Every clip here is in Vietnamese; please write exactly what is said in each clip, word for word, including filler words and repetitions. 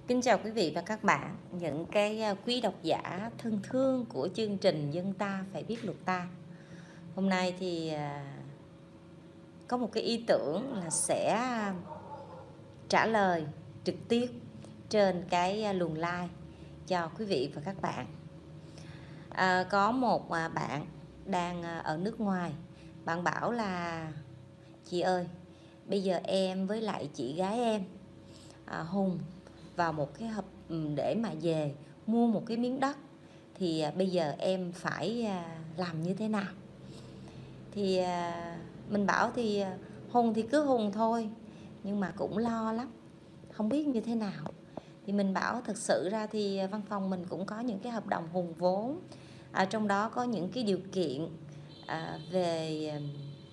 Kính chào quý vị và các bạn, những cái à, quý độc giả thân thương của chương trình Dân ta phải biết luật ta. Hôm nay thì à, có một cái ý tưởng là sẽ trả lời trực tiếp trên cái à, luồng like cho quý vị và các bạn. À, có một à, bạn đang à, ở nước ngoài, bạn bảo là chị ơi, bây giờ em với lại chị gái em à, Hùng vào một cái hợp để mà về mua một cái miếng đất, thì à, bây giờ em phải à, làm như thế nào? Thì à, mình bảo thì à, Hùng thì cứ Hùng thôi, nhưng mà cũng lo lắm, không biết như thế nào. Thì mình bảo thực sự ra thì văn phòng mình cũng có những cái hợp đồng hùng vốn, à, trong đó có những cái điều kiện à, về à,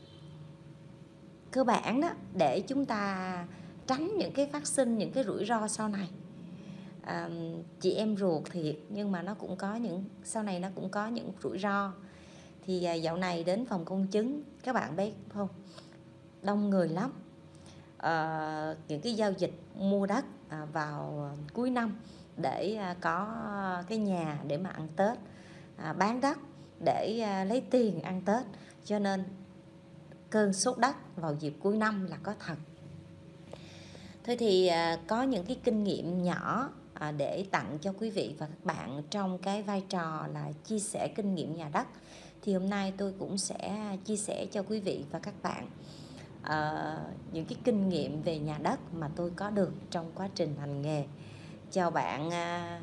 cơ bản đó, để chúng ta tránh những cái phát sinh những cái rủi ro sau này. À, chị em ruột thiệt, nhưng mà nó cũng có những sau này nó cũng có những rủi ro. Thì à, dạo này đến phòng công chứng, các bạn biết không, đông người lắm. À, những cái giao dịch mua đất à, vào cuối năm để à, có cái nhà để mà ăn Tết, à, bán đất để à, lấy tiền ăn Tết, cho nên cơn sốt đất vào dịp cuối năm là có thật. Thôi thì à, có những cái kinh nghiệm nhỏ à, để tặng cho quý vị và các bạn trong cái vai trò là chia sẻ kinh nghiệm nhà đất. Thì hôm nay tôi cũng sẽ chia sẻ cho quý vị và các bạn à, những cái kinh nghiệm về nhà đất mà tôi có được trong quá trình hành nghề. Chào bạn à,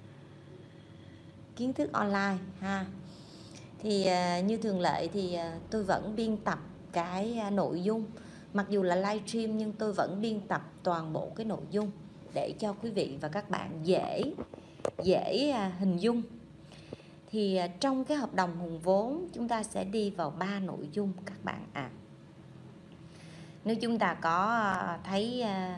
kiến thức online ha. Thì à, như thường lệ thì à, tôi vẫn biên tập cái à, nội dung, mặc dù là livestream nhưng tôi vẫn biên tập toàn bộ cái nội dung để cho quý vị và các bạn dễ dễ à, hình dung. Thì à, trong cái hợp đồng hùng vốn chúng ta sẽ đi vào ba nội dung các bạn ạ. À, nếu chúng ta có à, thấy à,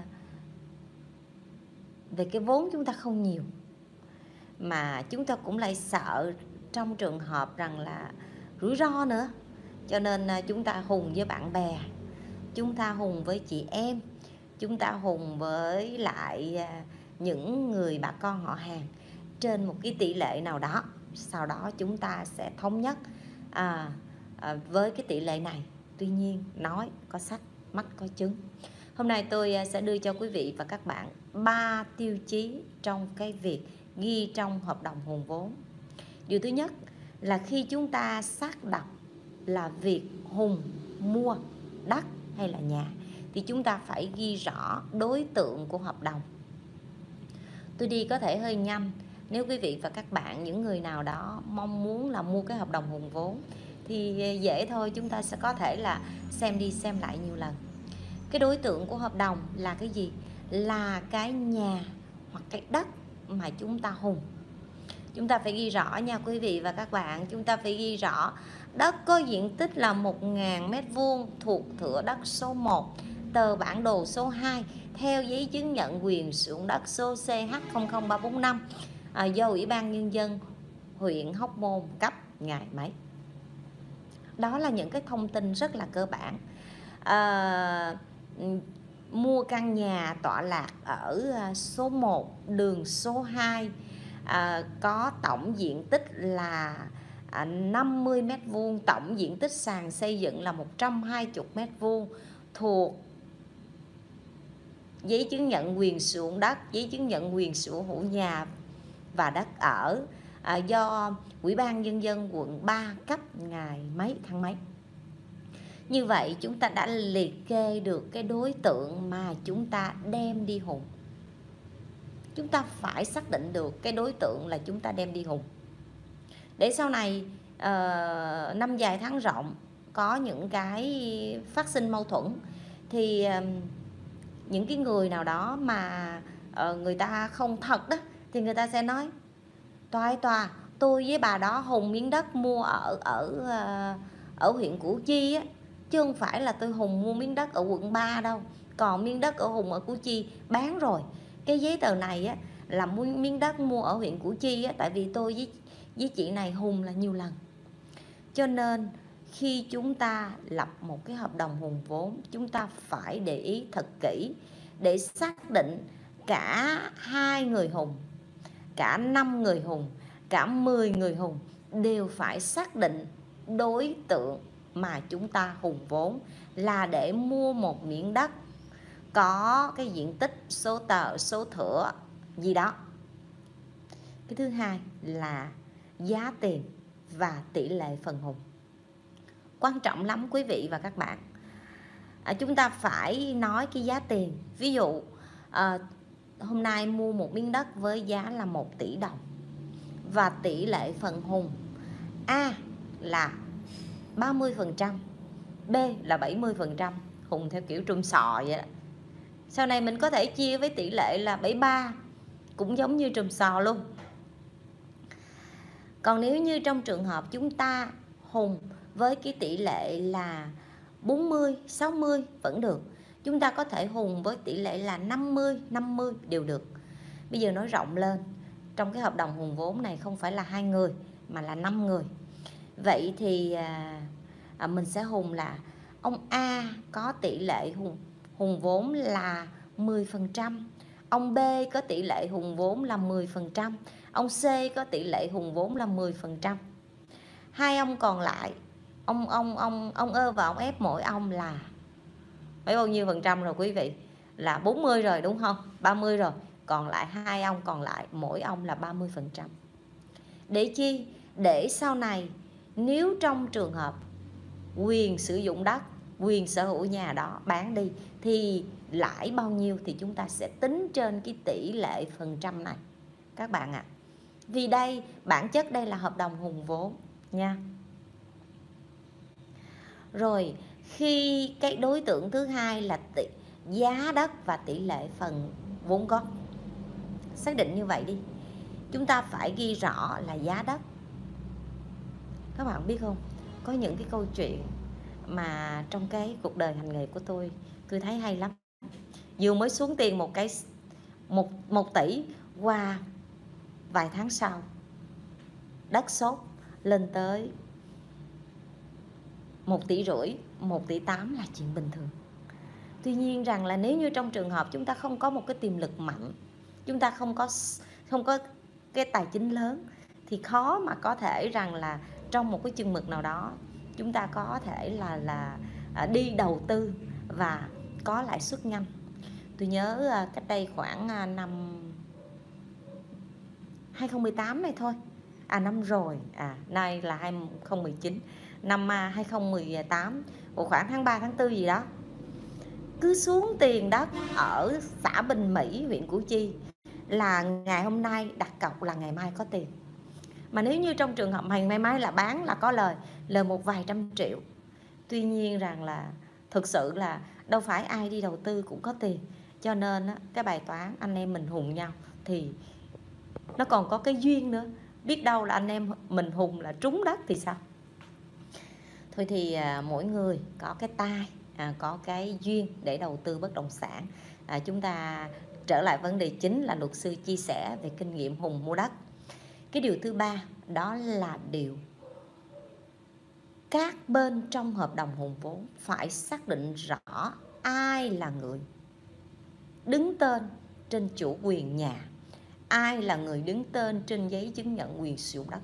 về cái vốn chúng ta không nhiều, mà chúng ta cũng lại sợ trong trường hợp rằng là rủi ro nữa, cho nên à, chúng ta hùng với bạn bè, chúng ta hùng với chị em, chúng ta hùng với lại à, những người bà con họ hàng trên một cái tỷ lệ nào đó. Sau đó chúng ta sẽ thống nhất à, à, với cái tỷ lệ này. Tuy nhiên nói có sách mắt có chứng. Hôm nay tôi sẽ đưa cho quý vị và các bạn ba tiêu chí trong cái việc ghi trong hợp đồng hùng vốn. Điều thứ nhất là khi chúng ta xác định là việc hùng mua đất hay là nhà thì chúng ta phải ghi rõ đối tượng của hợp đồng. Tôi đi có thể hơi nhanh, nếu quý vị và các bạn, những người nào đó mong muốn là mua cái hợp đồng hùng vốn thì dễ thôi, chúng ta sẽ có thể là xem đi xem lại nhiều lần. Cái đối tượng của hợp đồng là cái gì? Là cái nhà hoặc cái đất mà chúng ta hùng. Chúng ta phải ghi rõ nha quý vị và các bạn. Chúng ta phải ghi rõ đất có diện tích là một nghìn mét vuông thuộc thửa đất số một, tờ bản đồ số hai, theo giấy chứng nhận quyền sử dụng đất số C H không không ba bốn năm à, do Ủy ban Nhân dân huyện Hóc Môn cấp ngày mấy. Đó là những cái thông tin rất là cơ bản. À, mua căn nhà tọa lạc ở số một, đường số hai, à, có tổng diện tích là à, năm mươi mét vuông, tổng diện tích sàn xây dựng là một trăm hai mươi mét vuông, thuộc giấy chứng nhận quyền sử dụng đất, giấy chứng nhận quyền sở hữu nhà và đất ở à, do Ủy ban Nhân dân quận ba cấp ngày mấy tháng mấy. Như vậy chúng ta đã liệt kê được cái đối tượng mà chúng ta đem đi hùng. Chúng ta phải xác định được cái đối tượng là chúng ta đem đi hùng, để sau này uh, năm dài tháng rộng có những cái phát sinh mâu thuẫn thì uh, những cái người nào đó mà uh, người ta không thật đó thì người ta sẽ nói tòa ơi tòa, tôi với bà đó hùng miếng đất mua ở ở uh, ở huyện Củ Chi á, chứ không phải là tôi hùng mua miếng đất ở quận ba đâu. Còn miếng đất ở hùng ở Củ Chi bán rồi. Cái giấy tờ này á là mua miếng đất mua ở huyện Củ Chi á, tại vì tôi với với chị này hùng là nhiều lần. Cho nên khi chúng ta lập một cái hợp đồng hùng vốn, chúng ta phải để ý thật kỹ để xác định cả hai người hùng, cả năm người hùng, cả mười người hùng đều phải xác định đối tượng mà chúng ta hùng vốn là để mua một miếng đất có cái diện tích, số tờ, số thửa gì đó. Cái thứ hai là giá tiền và tỷ lệ phần hùng. Quan trọng lắm quý vị và các bạn. À, chúng ta phải nói cái giá tiền. Ví dụ à, hôm nay mua một miếng đất với giá là một tỷ đồng và tỷ lệ phần hùng A là ba mươi phần trăm, B là bảy mươi phần trăm, hùng theo kiểu trùm sò vậy đó. Sau này mình có thể chia với tỷ lệ là bảy mươi ba, cũng giống như trùm sò luôn. Còn nếu như trong trường hợp chúng ta hùng với cái tỷ lệ là bốn mươi, sáu mươi vẫn được. Chúng ta có thể hùng với tỷ lệ là năm mươi, năm mươi đều được. Bây giờ nói rộng lên, trong cái hợp đồng hùng vốn này không phải là hai người mà là năm người. Vậy thì à, à, mình sẽ hùng là ông A có tỷ lệ hùng, hùng vốn là mười phần trăm, ông B có tỷ lệ hùng vốn là mười phần trăm, ông C có tỷ lệ hùng vốn là mười phần trăm. Hai ông còn lại, ông ông ông ông ơ và ông F mỗi ông là mấy bao nhiêu phần trăm rồi quý vị? Là bốn mươi rồi đúng không? ba mươi rồi. Còn lại hai ông còn lại mỗi ông là ba mươi phần trăm. Để chi? Để sau này nếu trong trường hợp quyền sử dụng đất, quyền sở hữu nhà đó bán đi thì lãi bao nhiêu thì chúng ta sẽ tính trên cái tỷ lệ phần trăm này các bạn ạ. À. Vì đây bản chất đây là hợp đồng hùng vốn nha. Rồi khi cái đối tượng thứ hai là tỷ, giá đất và tỷ lệ phần vốn góp. Xác định như vậy đi. Chúng ta phải ghi rõ là giá đất. Các bạn biết không? Có những cái câu chuyện mà trong cái cuộc đời hành nghề của tôi, tôi thấy hay lắm. Vừa mới xuống tiền một cái một, một tỷ, qua vài tháng sau đất sốt lên tới một tỷ rưỡi, một tỷ tám là chuyện bình thường. Tuy nhiên rằng là nếu như trong trường hợp chúng ta không có một cái tiềm lực mạnh, chúng ta không có không có cái tài chính lớn thì khó mà có thể rằng là trong một cái chừng mực nào đó chúng ta có thể là là đi đầu tư và có lãi suất nhanh. Tôi nhớ cách đây khoảng năm hai không một tám này thôi, à năm rồi, à nay là hai không một chín, năm hai không một tám, khoảng tháng ba tháng tư gì đó, cứ xuống tiền đất ở xã Bình Mỹ, huyện Củ Chi là ngày hôm nay đặt cọc là ngày mai có tiền. Mà nếu như trong trường hợp ngày mai mai là bán là có lời, lời một vài trăm triệu. Tuy nhiên rằng là thực sự là đâu phải ai đi đầu tư cũng có tiền. Cho nên cái bài toán anh em mình hùng nhau thì nó còn có cái duyên nữa. Biết đâu là anh em mình hùng là trúng đất thì sao? Thôi thì à, mỗi người có cái tai, à, có cái duyên để đầu tư bất động sản. à, Chúng ta trở lại vấn đề chính là luật sư chia sẻ về kinh nghiệm hùng mua đất. Cái điều thứ ba đó là điều các bên trong hợp đồng hùng vốn phải xác định rõ ai là người đứng tên trên chủ quyền nhà, ai là người đứng tên trên giấy chứng nhận quyền sử dụng đất.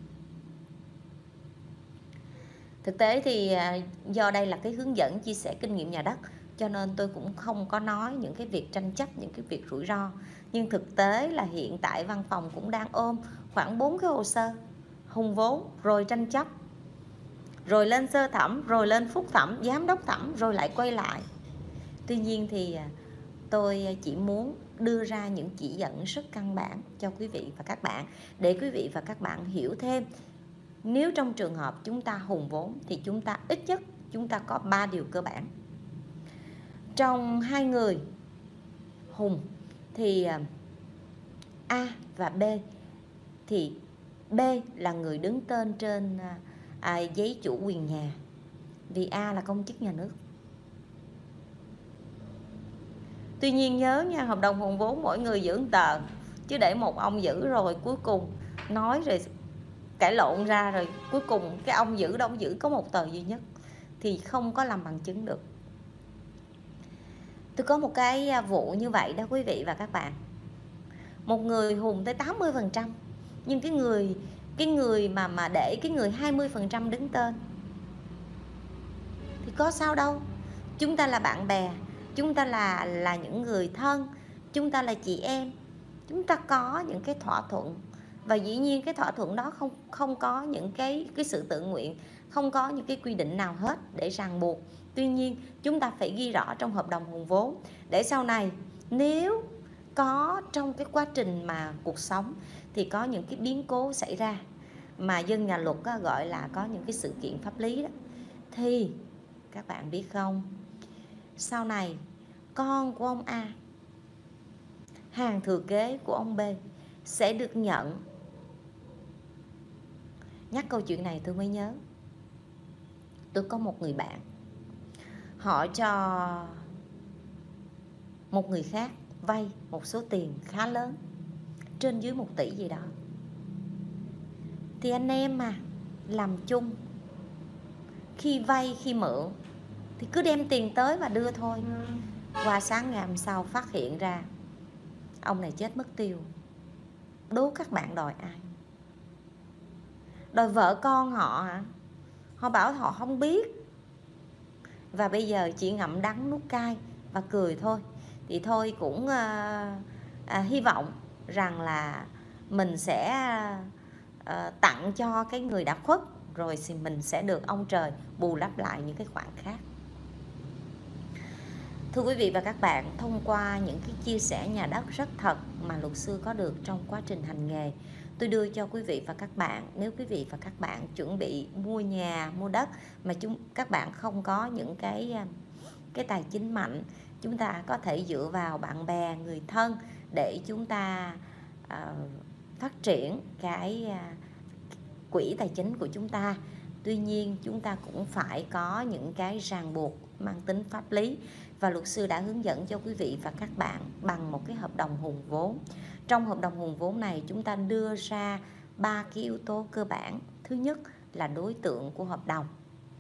Thực tế thì do đây là cái hướng dẫn chia sẻ kinh nghiệm nhà đất, cho nên tôi cũng không có nói những cái việc tranh chấp, những cái việc rủi ro. Nhưng thực tế là hiện tại văn phòng cũng đang ôm khoảng bốn cái hồ sơ hùng vốn, rồi tranh chấp, rồi lên sơ thẩm, rồi lên phúc thẩm, giám đốc thẩm, rồi lại quay lại. Tuy nhiên thì tôi chỉ muốn đưa ra những chỉ dẫn rất căn bản cho quý vị và các bạn, để quý vị và các bạn hiểu thêm. Nếu trong trường hợp chúng ta hùng vốn thì chúng ta ít nhất chúng ta có ba điều cơ bản. Trong hai người hùng thì A và B, thì B là người đứng tên trên à, giấy chủ quyền nhà, vì A là công chức nhà nước. Tuy nhiên nhớ nha, hợp đồng hùng vốn mỗi người giữ một tờ, chứ để một ông giữ rồi cuối cùng nói rồi cãi lộn ra, rồi cuối cùng cái ông giữ đâu giữ có một tờ duy nhất thì không có làm bằng chứng được. Tôi có một cái vụ như vậy đó quý vị và các bạn. Một người hùn tới tám mươi phần trăm, nhưng cái người cái người mà mà để cái người hai mươi phần trăm đứng tên thì có sao đâu. Chúng ta là bạn bè, chúng ta là là những người thân, chúng ta là chị em, chúng ta có những cái thỏa thuận, và dĩ nhiên cái thỏa thuận đó không không có những cái cái sự tự nguyện, không có những cái quy định nào hết để ràng buộc. Tuy nhiên chúng ta phải ghi rõ trong hợp đồng hùn vốn để sau này nếu có trong cái quá trình mà cuộc sống thì có những cái biến cố xảy ra mà dân nhà luật á, gọi là có những cái sự kiện pháp lý đó, thì các bạn biết không, sau này con của ông A, hàng thừa kế của ông B sẽ được nhận. Nhắc câu chuyện này tôi mới nhớ, tôi có một người bạn, họ cho một người khác vay một số tiền khá lớn, trên dưới một tỷ gì đó. Thì anh em mà làm chung, khi vay khi mượn thì cứ đem tiền tới và đưa thôi. Qua sáng ngày hôm sau phát hiện ra ông này chết mất tiêu. Đố các bạn đòi ai? Đòi vợ con họ hả? Họ bảo họ không biết. Và bây giờ chỉ ngậm đắng nuốt cay và cười thôi. Thì thôi cũng à, à, hy vọng rằng là mình sẽ à, tặng cho cái người đã khuất, rồi thì mình sẽ được ông trời bù đắp lại những cái khoản khác. Thưa quý vị và các bạn, thông qua những cái chia sẻ nhà đất rất thật mà luật sư có được trong quá trình hành nghề, tôi đưa cho quý vị và các bạn. Nếu quý vị và các bạn chuẩn bị mua nhà, mua đất mà chúng các bạn không có những cái cái tài chính mạnh, chúng ta có thể dựa vào bạn bè, người thân để chúng ta uh, phát triển cái uh, quỹ tài chính của chúng ta. Tuy nhiên chúng ta cũng phải có những cái ràng buộc mang tính pháp lý, và luật sư đã hướng dẫn cho quý vị và các bạn bằng một cái hợp đồng hùn vốn. Trong hợp đồng hùn vốn này chúng ta đưa ra ba cái yếu tố cơ bản. Thứ nhất là đối tượng của hợp đồng,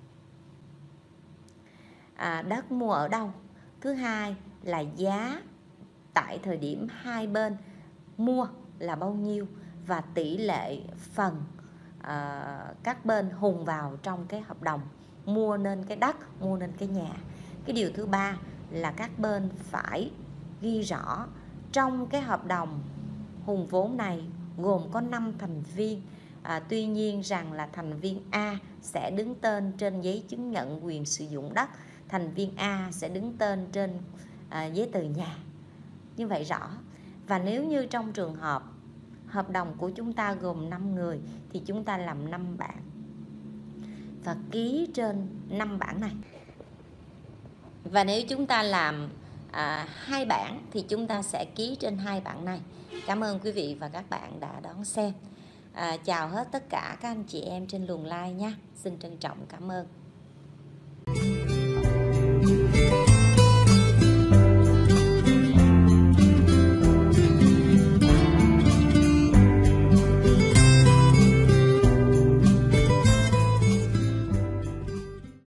à, đất mua ở đâu. Thứ hai là giá tại thời điểm hai bên mua là bao nhiêu, và tỷ lệ phần à, các bên hùn vào trong cái hợp đồng mua nên cái đất, mua nên cái nhà. Cái điều thứ ba là các bên phải ghi rõ trong cái hợp đồng hùn vốn này gồm có năm thành viên. À, tuy nhiên rằng là thành viên A sẽ đứng tên trên giấy chứng nhận quyền sử dụng đất, thành viên A sẽ đứng tên trên à, giấy tờ nhà. Như vậy rõ. Và nếu như trong trường hợp hợp đồng của chúng ta gồm năm người thì chúng ta làm năm bản và ký trên năm bản này. Và nếu chúng ta làm à, hai bản thì chúng ta sẽ ký trên hai bản này. Cảm ơn quý vị và các bạn đã đón xem. À, chào hết tất cả các anh chị em trên luồng like nha. Xin trân trọng cảm ơn.